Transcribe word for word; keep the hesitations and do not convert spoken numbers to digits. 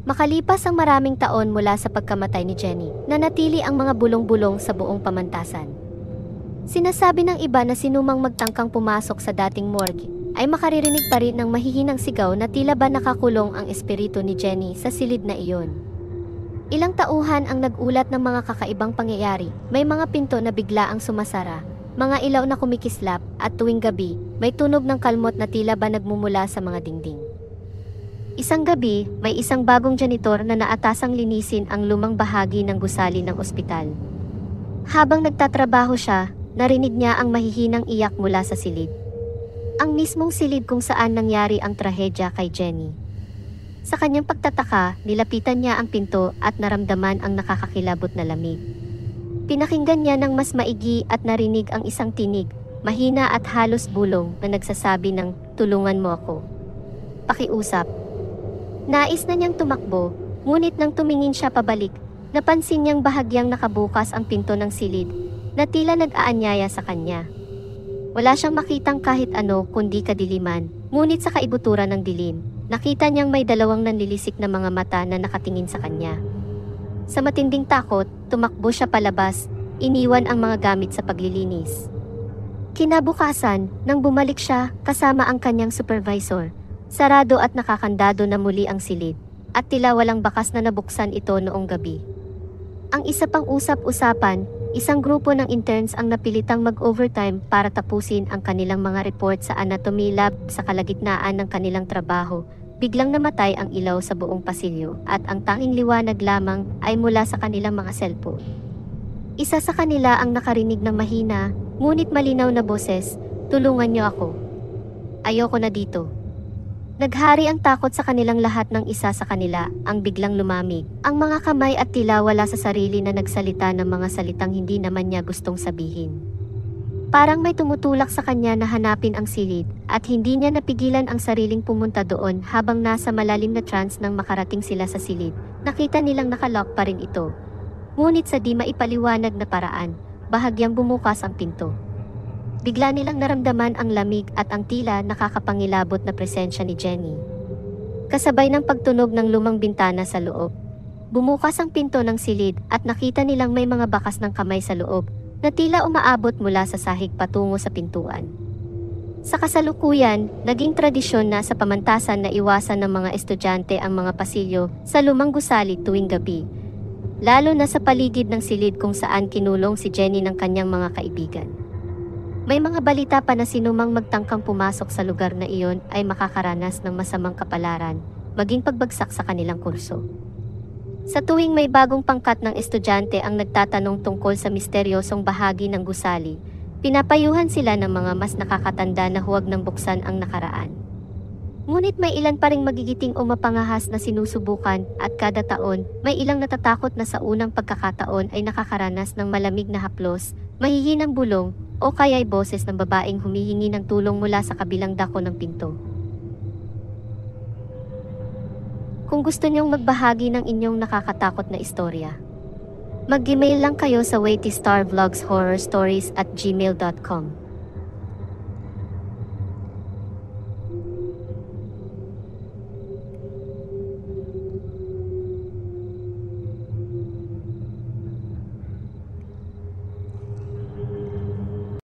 Makalipas ang maraming taon mula sa pagkamatay ni Jenny, nanatili ang mga bulong-bulong sa buong pamantasan. Sinasabi ng iba na sinumang magtangkang pumasok sa dating morgue ay makaririnig pa rin ng mahihinang sigaw na tila ba nakakulong ang espiritu ni Jenny sa silid na iyon. Ilang tauhan ang nag-ulat ng mga kakaibang pangyayari. May mga pinto na bigla ang sumasara, mga ilaw na kumikislap, at tuwing gabi, may tunog ng kalmot na tila ba nagmumula sa mga dingding. Isang gabi, may isang bagong janitor na naatasang linisin ang lumang bahagi ng gusali ng ospital. Habang nagtatrabaho siya, narinig niya ang mahihinang iyak mula sa silid. Ang mismong silid kung saan nangyari ang trahedya kay Jenny. Sa kanyang pagtataka, nilapitan niya ang pinto at naramdaman ang nakakakilabot na lamig. Pinakinggan niya ng mas maigi at narinig ang isang tinig, mahina at halos bulong na nagsasabi ng, "Tulungan mo ako. Pakiusap." Nais na niyang tumakbo, ngunit nang tumingin siya pabalik, napansin niyang bahagyang nakabukas ang pinto ng silid, na tila nag-aanyaya sa kanya. Wala siyang makitang kahit ano kundi kadiliman, ngunit sa kaibuturan ng dilim, nakita niyang may dalawang nanlilisik na mga mata na nakatingin sa kanya. Sa matinding takot, tumakbo siya palabas, iniwan ang mga gamit sa paglilinis. Kinabukasan, nang bumalik siya kasama ang kanyang supervisor, sarado at nakakandado na muli ang silid, at tila walang bakas na nabuksan ito noong gabi. Ang isa pang usap-usapan, isang grupo ng interns ang napilitang mag-overtime para tapusin ang kanilang mga report sa anatomy lab. Sa kalagitnaan ng kanilang trabaho, biglang namatay ang ilaw sa buong pasilyo at ang tanging liwanag lamang ay mula sa kanilang mga cellphone. Isa sa kanila ang nakarinig ng mahina, ngunit malinaw na boses, "Tulungan niyo ako. Ayoko na dito." Naghari ang takot sa kanilang lahat nang isa sa kanila ang biglang lumamig. Ang mga kamay at tila wala sa sarili na nagsalita ng mga salitang hindi naman niya gustong sabihin. Parang may tumutulak sa kanya na hanapin ang silid at hindi niya napigilan ang sariling pumunta doon habang nasa malalim na trance nang makarating sila sa silid. Nakita nilang nakalock pa rin ito. Ngunit sa di maipaliwanag na paraan, bahagyang bumukas ang pinto. Bigla nilang naramdaman ang lamig at ang tila nakakapangilabot na presensya ni Jenny. Kasabay ng pagtunog ng lumang bintana sa loob, bumukas ang pinto ng silid at nakita nilang may mga bakas ng kamay sa loob na tila umaabot mula sa sahig patungo sa pintuan. Sa kasalukuyan, naging tradisyon na sa pamantasan na iwasan ng mga estudyante ang mga pasilyo sa lumang gusali tuwing gabi, lalo na sa paligid ng silid kung saan kinulong si Jenny ng kanyang mga kaibigan. May mga balita pa na sinumang magtangkang pumasok sa lugar na iyon ay makakaranas ng masamang kapalaran, maging pagbagsak sa kanilang kurso. Sa tuwing may bagong pangkat ng estudyante ang nagtatanong tungkol sa misteryosong bahagi ng gusali, pinapayuhan sila ng mga mas nakakatanda na huwag nang buksan ang nakaraan. Ngunit may ilan pa ring magigiting o mapangahas na sinusubukan at kada taon, may ilang natatakot na sa unang pagkakataon ay nakakaranas ng malamig na haplos, mahihinang bulong, o kaya'y boses ng babaeng humihingi ng tulong mula sa kabilang dako ng pinto. Kung gusto niyong magbahagi ng inyong nakakatakot na istorya, mag-email lang kayo sa waitistarvlogshorrorstories at gmail dot com.